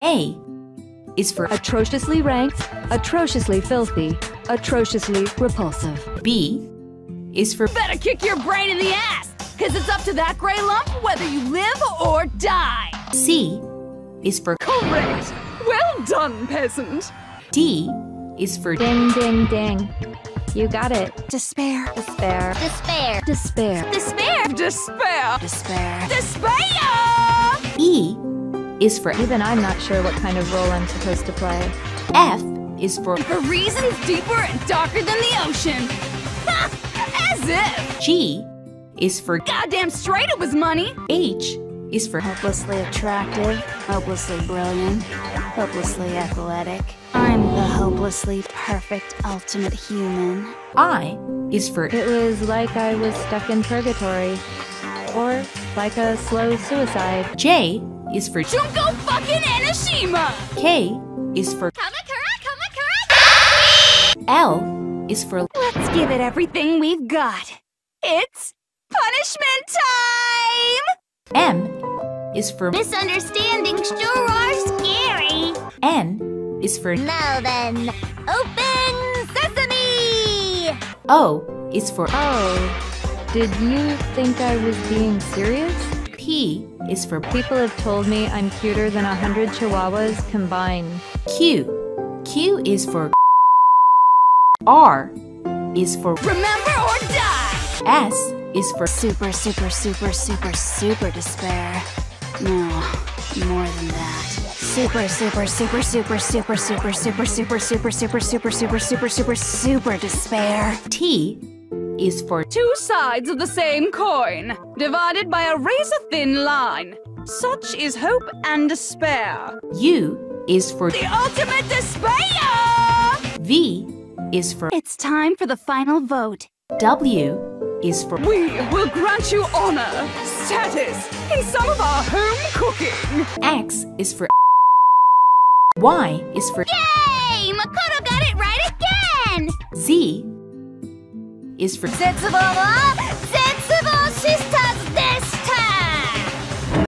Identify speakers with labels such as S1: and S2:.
S1: A is for
S2: atrociously ranked, atrociously filthy, atrociously repulsive.
S1: B is for
S3: Better kick your brain in the ass, cause it's up to that gray lump whether you live or die.
S1: C is for
S3: Correct. Well done, peasant.
S1: D is for
S2: Ding, ding, ding. You got it.
S3: Despair.
S2: Despair.
S4: Despair.
S2: Despair.
S3: Despair. Despair.
S4: Despair.
S3: Despair!
S1: E is for
S2: Even I'm not sure what kind of role I'm supposed to play.
S1: F is for
S3: For reasons deeper and darker than the ocean. Ha! As if.
S1: G is for
S3: Goddamn straight it was money.
S1: H is for
S4: Hopelessly attractive, hopelessly brilliant, hopelessly athletic. I'm the hopelessly perfect ultimate human.
S1: I is for
S2: It was like I was stuck in purgatory. Or like a slow suicide.
S1: J is for
S3: Junko fucking Enoshima.
S1: K is for
S4: Kamakura, Kamakura!
S1: L is for
S3: Let's give it everything we've got. It's punishment time!
S1: M is for
S4: Misunderstandings sure are scary.
S1: N is for
S4: Now then, open sesame!
S1: O is for
S2: Oh, did you think I was being serious?
S1: P is for
S2: People have told me I'm cuter than 100 chihuahuas combined.
S1: Q. Q is for R is for
S3: Remember or die!
S1: S is for
S4: Super, super, super, super, super despair. No, more than that. Super, super, super, super, super, super, super, super, super, super, super, super, super, super, super despair.
S1: T is for
S3: Two sides of the same coin, divided by a razor-thin line. Such is hope and despair.
S1: U is for
S3: The ultimate despair!
S1: V is for
S3: It's time for the final vote.
S1: W is for
S3: We will grant you honor, status, in some of our home cooking.
S1: X is for Y is for
S4: Yay! Makoto got it right again!
S1: Z is for
S4: Setsubo wa